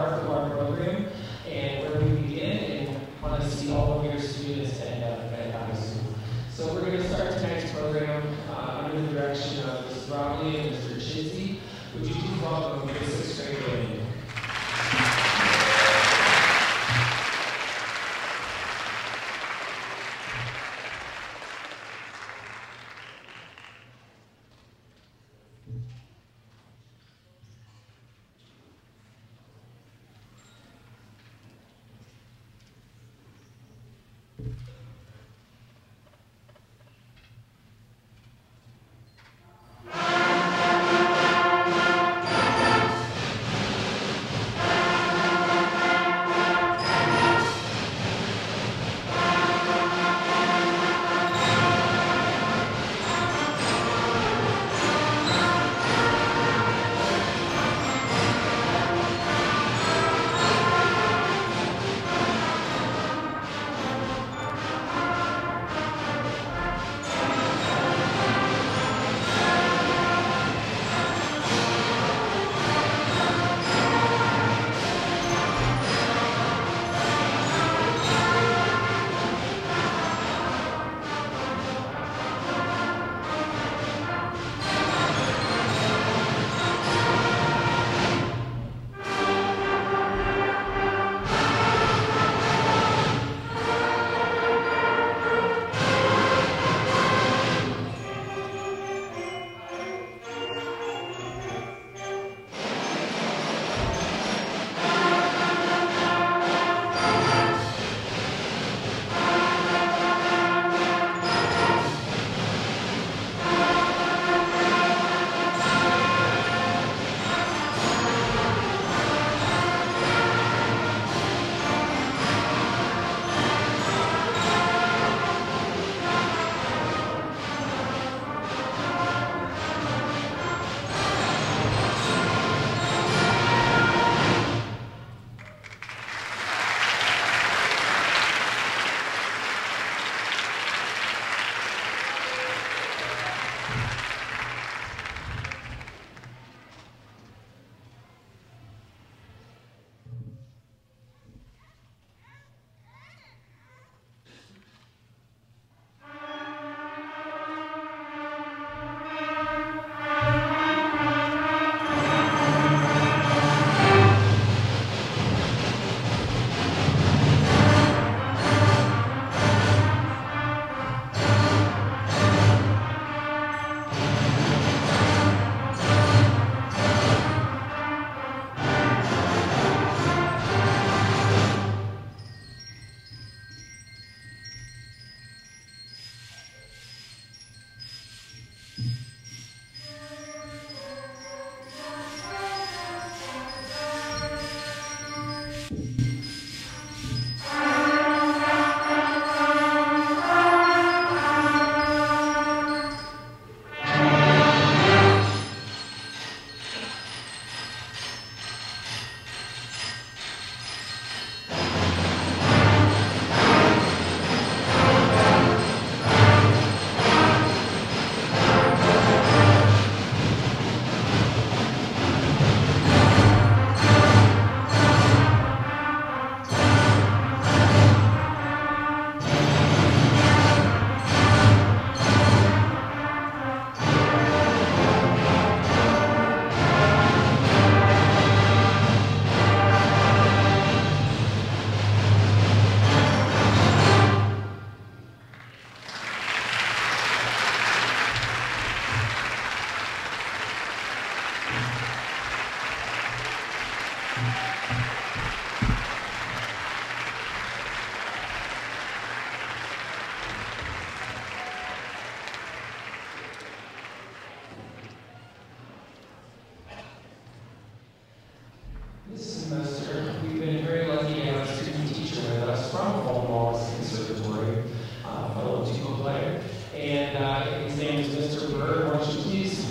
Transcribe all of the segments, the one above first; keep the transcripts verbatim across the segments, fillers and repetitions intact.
part of our program and where we begin, and want to see all of your students end up at high school. So we're going to start tonight's program uh, under the direction of Miz Romley and Mister Chinsey. Would you please welcome the sixth grade band?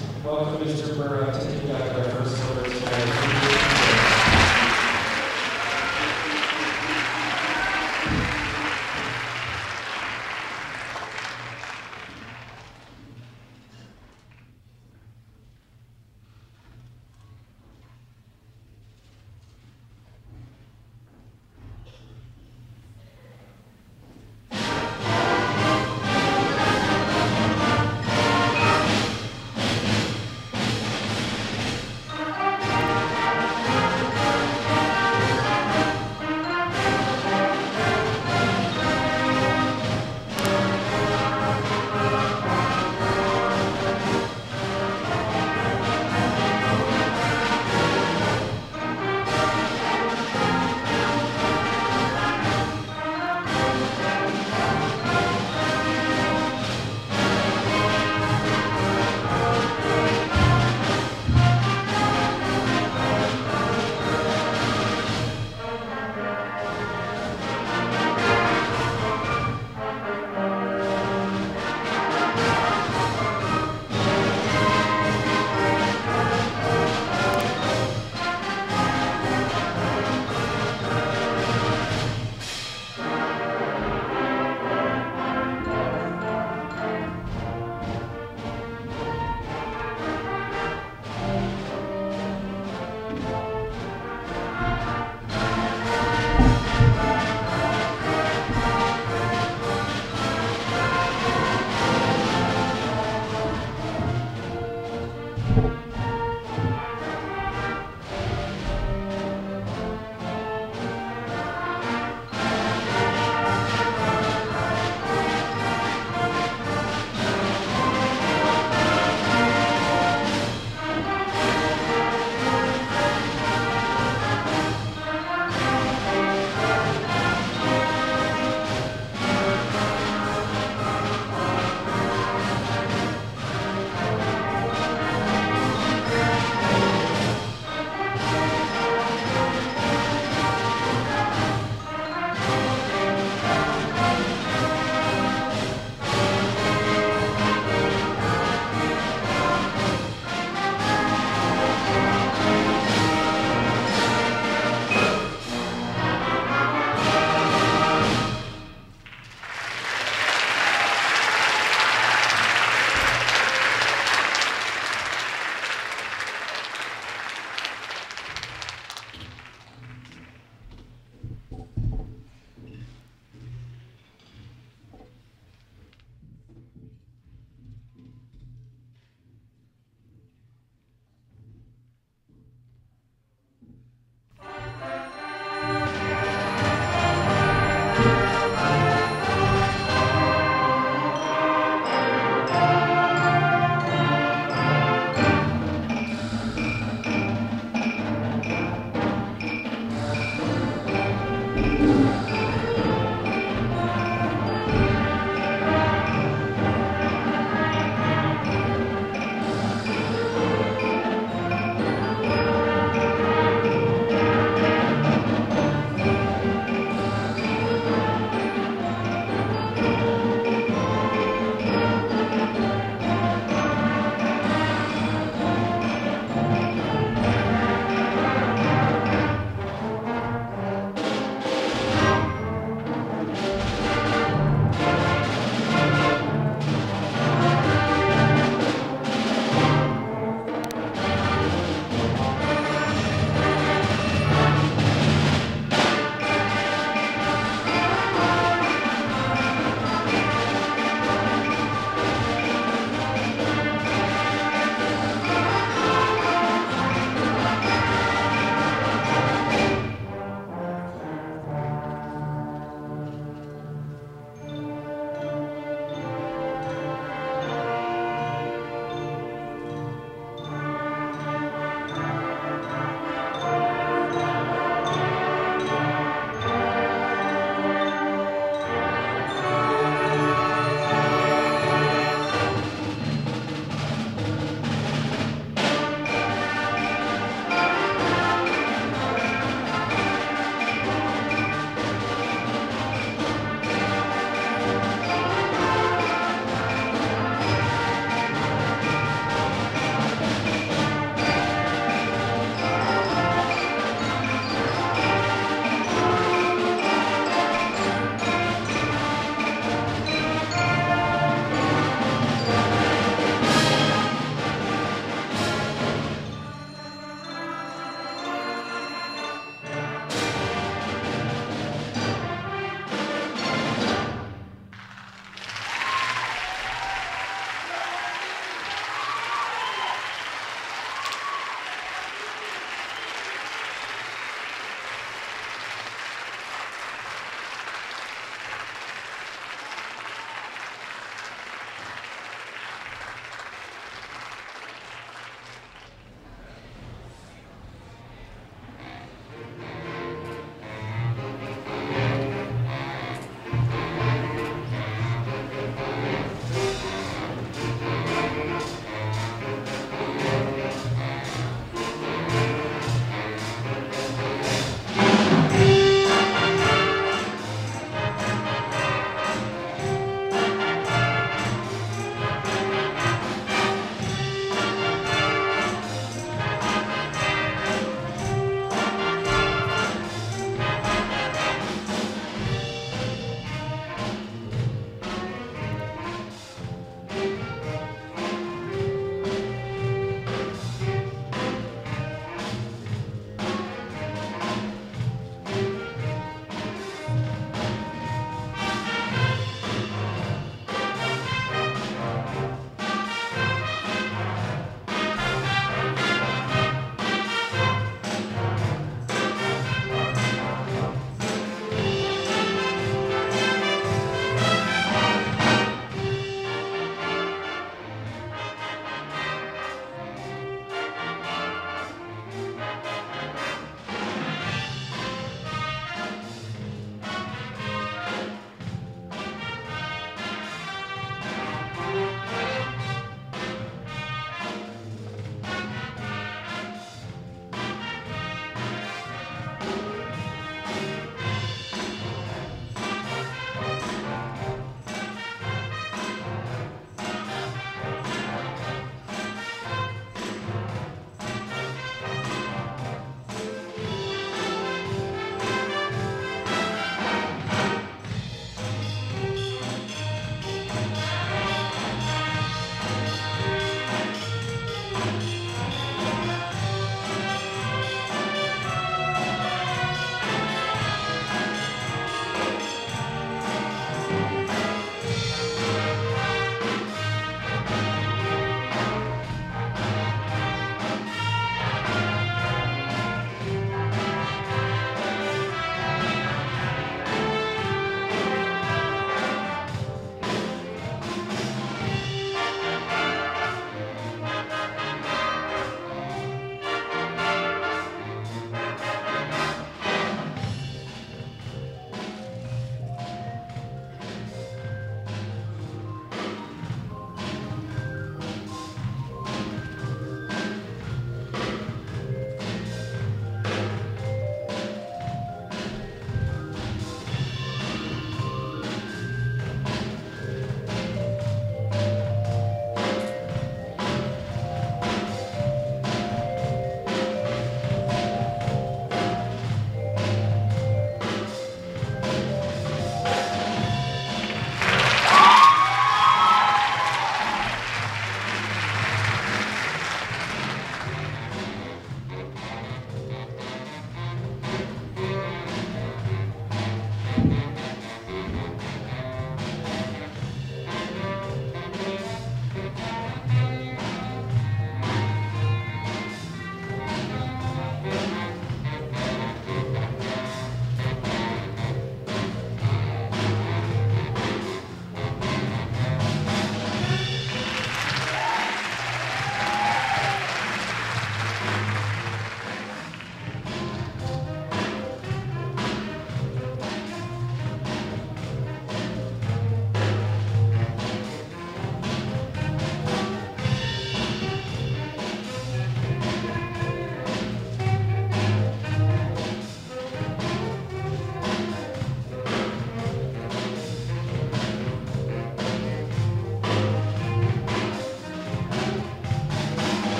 Welcome, Mister Burrow, to conduct our first service tonight.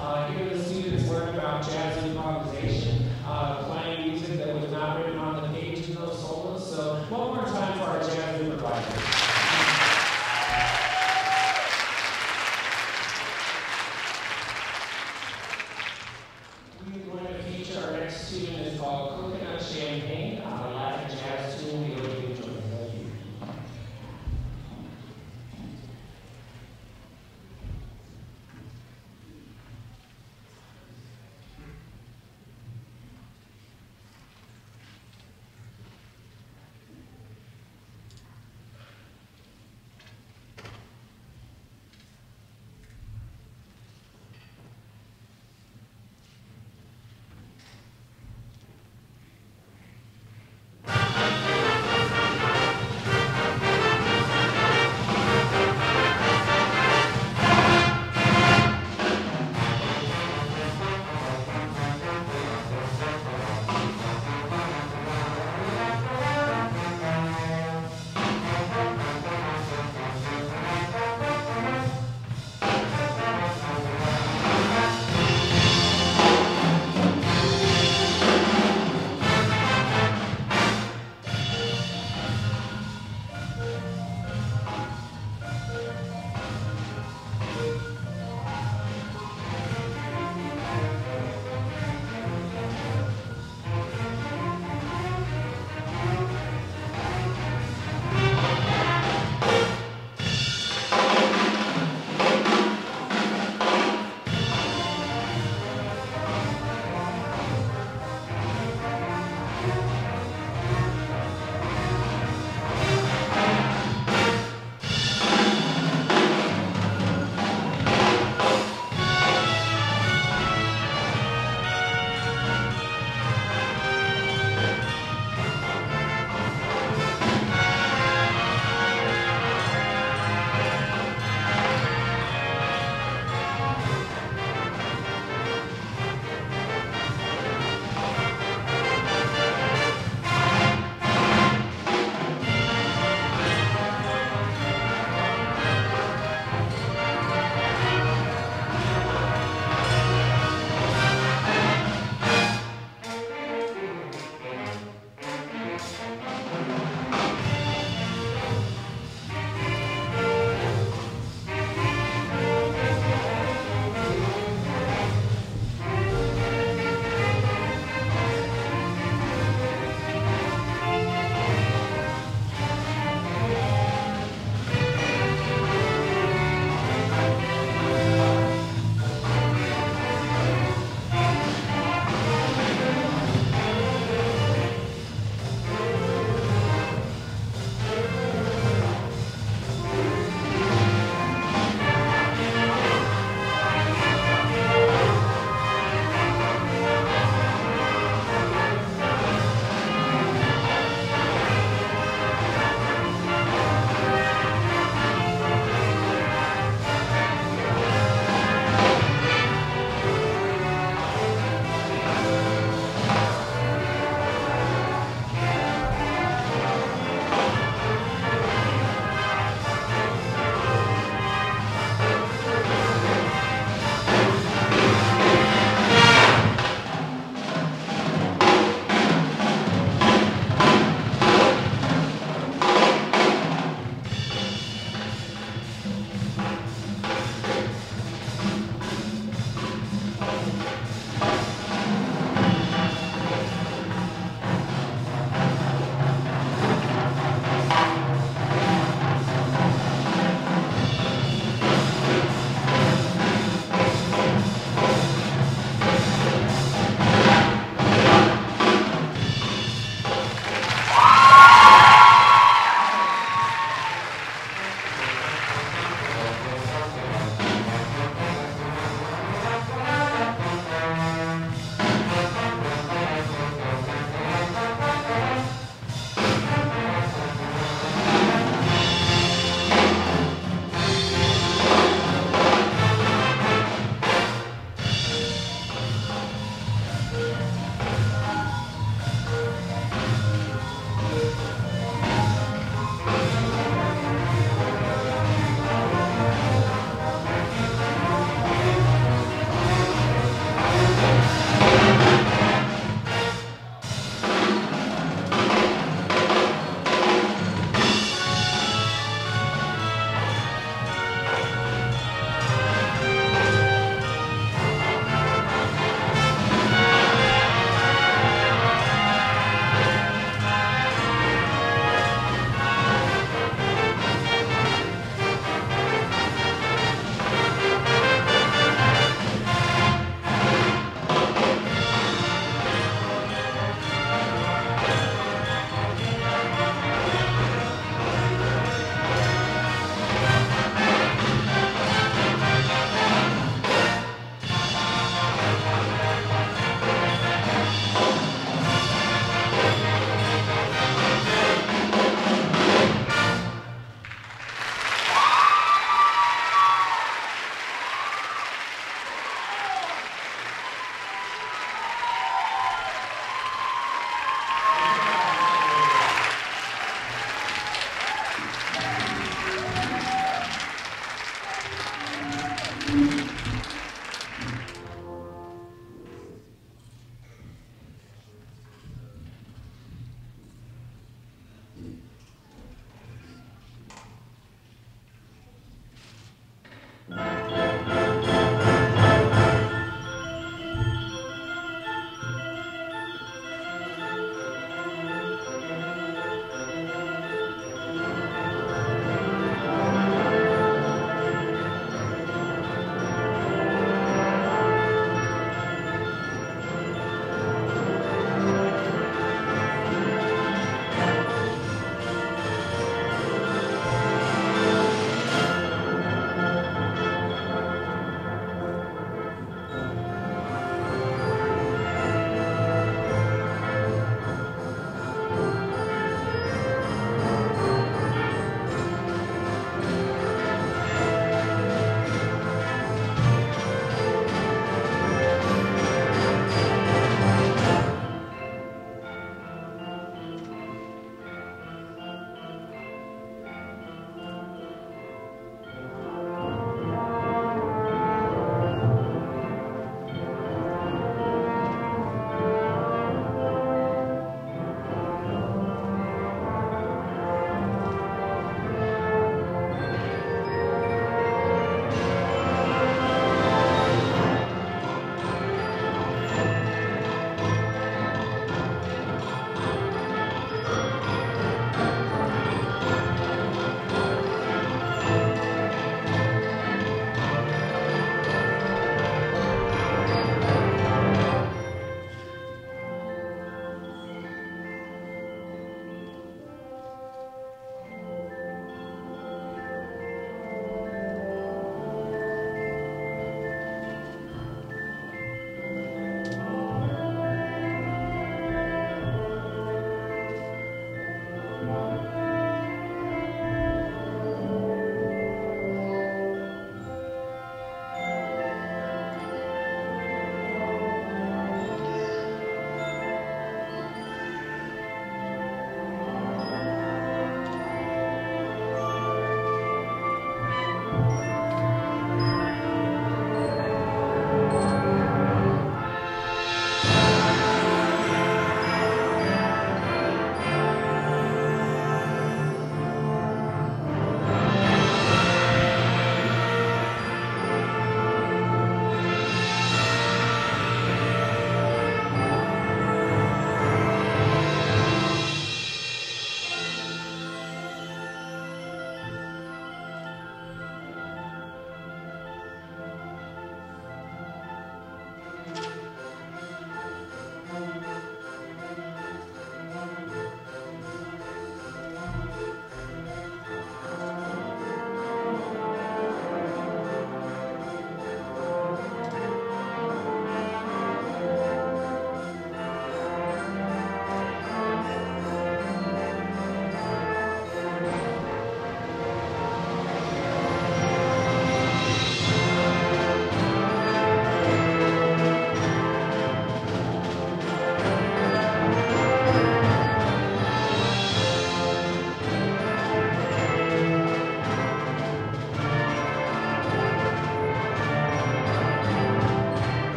uh, here the students learn about jazz improvisation, uh, playing music that was not written on the page in those solos. So one more time for our jazz improvisers. We're going to feature our next tune is called Coconut Champagne, a Latin jazz tune we hope you enjoy. Thank you.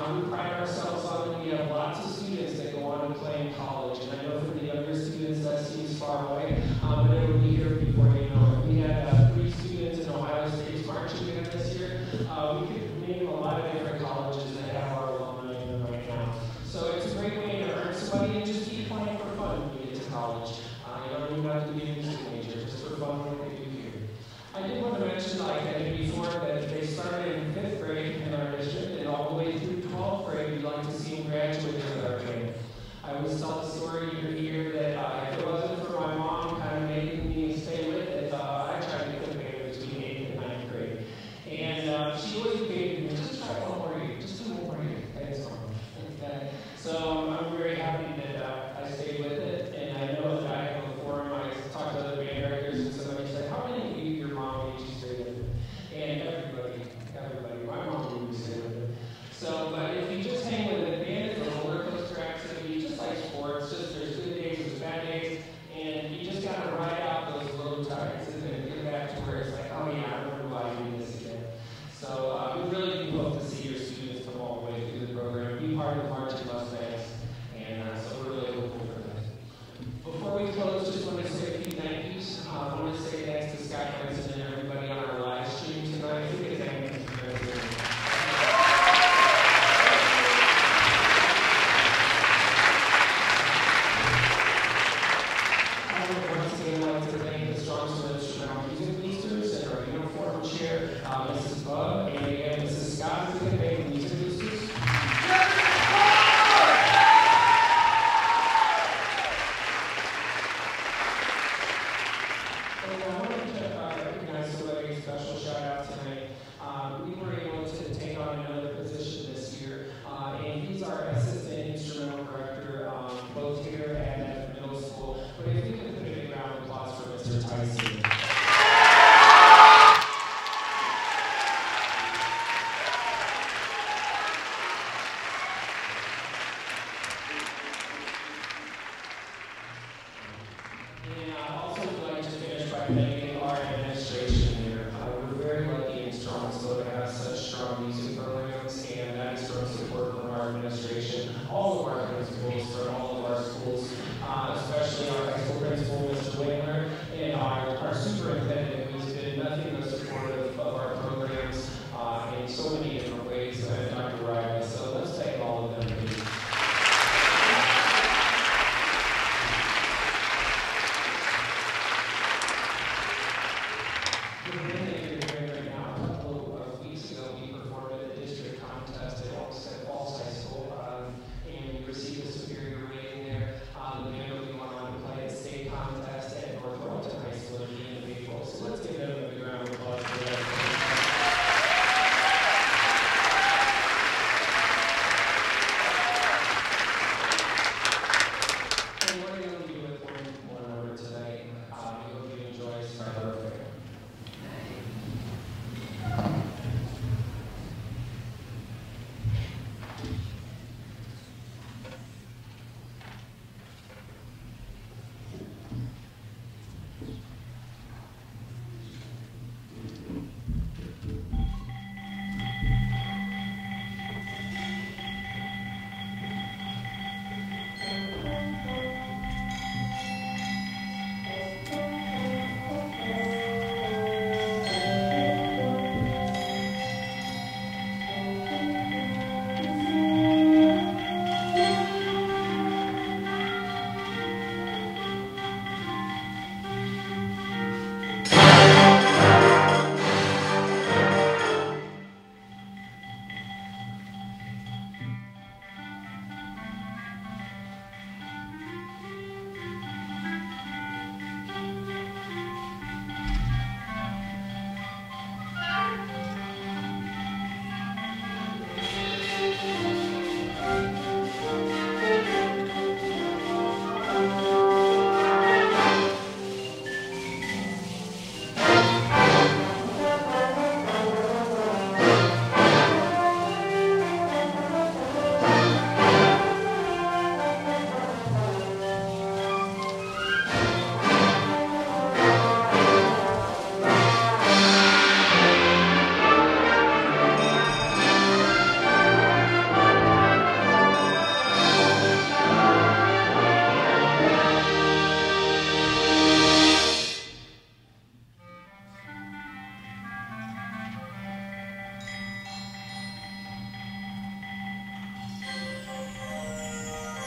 Um, we pride ourselves on that we have lots of students that go on to play in college. And I know for the younger students that seems far away, um, but it will be here before you know it. We had uh, three students in Ohio State's marching band this year. Uh, we could name a lot of different colleges that have our alumni in them right now. So it's a great way to earn some money and just keep playing for fun when you get to college. Uh, you don't even have to be a music major, just for fun like they do here. I did want to mention, like I did before, that they started in fifth grade in our district, and all the way through twelfth grade, we'd like to see them graduate with our band. I always tell the story here, here that uh, if it wasn't for my mom kind of making me stay with it, uh, I tried to quit band between eighth and ninth grade. And uh, she always gave me, just try one more year, just do one more year. Thanks, Mom. Okay. So um, I'm very happy that uh, I stayed with it, and I know that I have a forum. I talked to other band directors, and somebody said, "How many of you, your mom made you stay with it?" And everybody, everybody, my mom made me stay with it. So, but if you just hang with it, band is a roller coaster activity, just like sports. Just there's good days, there's bad days, and you just gotta ride out those low tides and then get back to where it's like, oh yeah, I remember why you did this again. So uh, we really do hope to see your students come all the way through the program, be part of the Marching Mustangs, and uh, so we're really hopeful for that. Before we close, just want to say a few thank yous. Uh, I want to say thanks to Scott Benson and everybody on our live stream tonight. We get thank yous for everything. I would once again like to thank the Strongsville Instrumental Music Boosters and our uniform chair, uh, Missus Bug, and again, Missus Scott, who can thank the music boosters. And I wanted to uh, recognize somebody, a special shout out tonight. Um, we were able to take on another position this year, uh, and he's our assistant instrumental director, um, both here and at the middle school. But if we could put a big round of applause for Mister Tyson. And I also would like to finish by thanking our administration here. Uh, we're very lucky in Strongsville to have such strong music programs, and that is from support from our administration, all of our principals from all of our schools, uh, especially our high school principal, Mister Wingler, and our, our superintendent, who's been nothing but supportive of our programs uh, in so many different ways, uh, Doctor Riley. So let's thank all of them, please. The band that you're hearing right now, a couple of weeks ago, we performed at the district contest at Olmsted Falls High School, um, and we received a superior rating.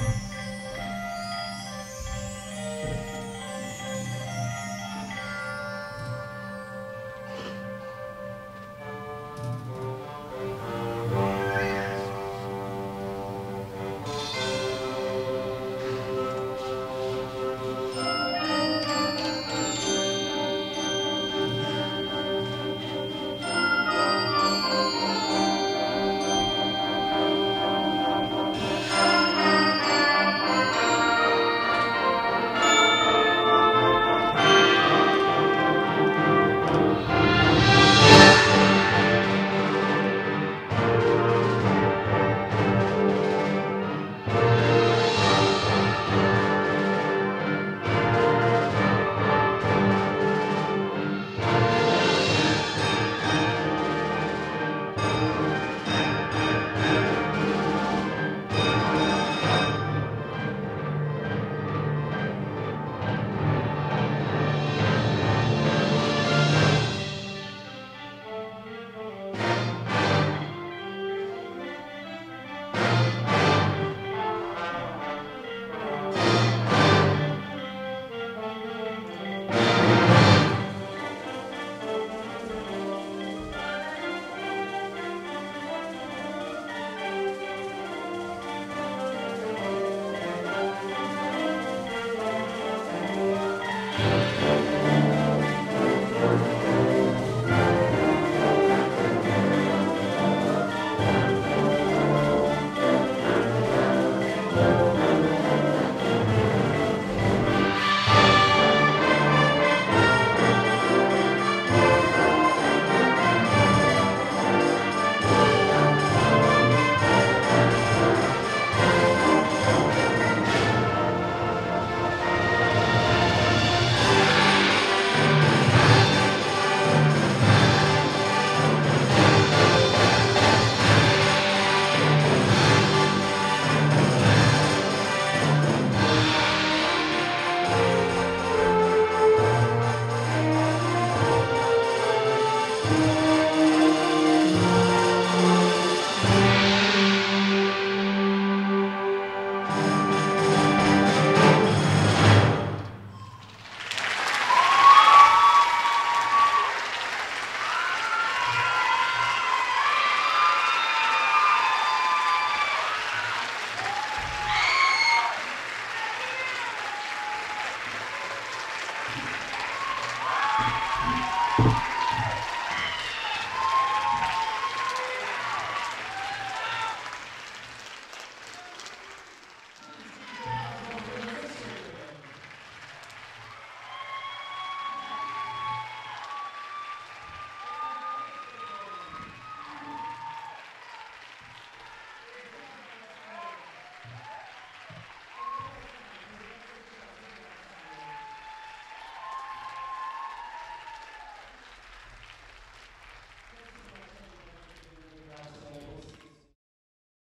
Thank you.